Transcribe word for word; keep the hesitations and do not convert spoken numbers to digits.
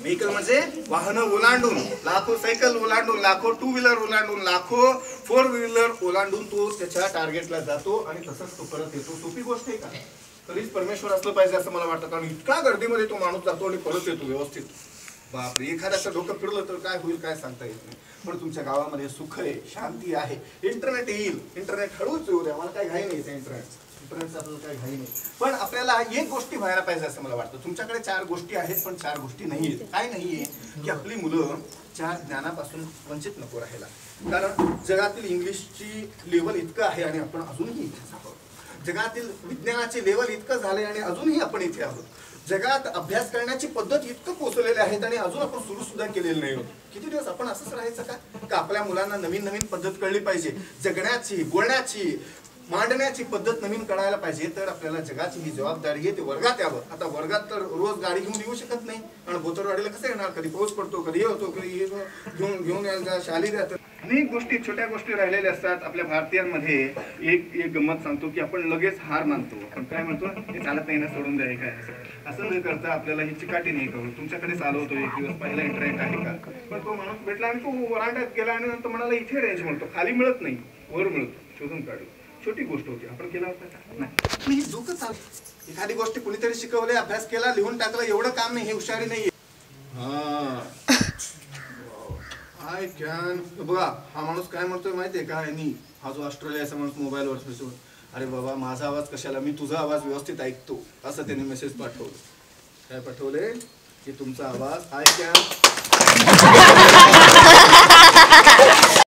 Vehicle म्हणजे वाहनं ओलांडून, लाखो सायकल ओलांडून, लाखो टू व्हीलर ओलांडून, लाखो फोर व्हीलर ओलांडून तो त्याच्या टार्गेटला जातो आणि तसंच तो परत येतो. सोपी गोष्ट आहे का? तरीच परमेश्वर असलं पाहिजे असं मला वाटतं, कारण इतका गर्दीमध्ये तो माणूस जातो आणि परत येतो व्यवस्थित. बापरे, एखाद्याचं डोकं फिरलं तर काय होईल काय सांगता येत नाही. पण तुमच्या गावामध्ये सुख आहे, शांती आहे, इंटरनेट येईल, इंटरनेट हळूच येऊ द्या, मला काय घाई नाही इंटरनेट इंटरनेटचा आपल्याला काही घाई नाही. पण आपल्याला एक गोष्टी व्हायला पाहिजे असं मला वाटतं. तुमच्याकडे चार गोष्टी आहेत पण चार गोष्टी नाही आहेत. काय नाहीये की आपली मुलं चार ज्ञानापासून वंचित नको राहायला. कारण जगातील इंग्लिशची लेवल इतकं आहे आणि आपण अजूनही इथेच आहोत. जगातील विज्ञानाचे लेवल इतकं झाले आणि अजूनही आपण इथे आहोत. जगात अभ्यास करण्याची पद्धत इतकं पोचलेली आहेत आणि अजून आपण सुरू सुद्धा केलेलं नाही होत. किती दिवस आपण असंच राहायचं का? का आपल्या मुलांना नवीन नवीन पद्धत कळली पाहिजे, जगण्याची, बोलण्याची, मांडण्याची पद्धत नवीन कळायला पाहिजे. तर आपल्याला जगाची ही जबाबदारी आहे, ते वर्गात यावं. आता वर्गात तर रोज गाडी घेऊन येऊ शकत नाही, आणि बोतरवाडीला कसं येणार? कधी पाऊस पडतो, कधी हे होतो, कधी घेऊन घेऊन यायला शाली जातं. अनेक गोष्टी, छोट्या गोष्टी राहिलेल्या असतात. आपल्या भारतीयांमध्ये एक एक गंमत सांगतो की आपण लगेच हार मानतो. आपण काय म्हणतो, हे चालत नाही ना, सोडून द्या, काय असं न करता आपल्याला ही चिकाटी नाही करू. तुमच्याकडे चालू होतो एक दिवस, पहिला इंटरनेट आहे का? पण तो माणूस भेटला आणि तो वरांड्यात गेला आणि नंतर म्हणाला इथे रेंज म्हणतो, खाली मिळत नाही, वर मिळतो, शोधून काढू. छोटी गोष्ट होती, आपण केला होता का? नाही. ही डोकं चाल, एखादी गोष्ट कुणीतरी शिकवले, अभ्यास केला, लिहून टाकलं, एवढं काम नाही. हे हुशारी नाहीये. आय कॅन बघा, हा माणूस काय म्हणतोय माहितीये का? यांनी हा जो ऑस्ट्रेलियाचा माणूस मोबाईलवर, अरे बाबा माझा आवाज कशाला, मी तुझा आवाज व्यवस्थित ऐकतो, असं त्यांनी मेसेज पाठवलं. काय पाठवले की तुमचा आवाज आय कॅन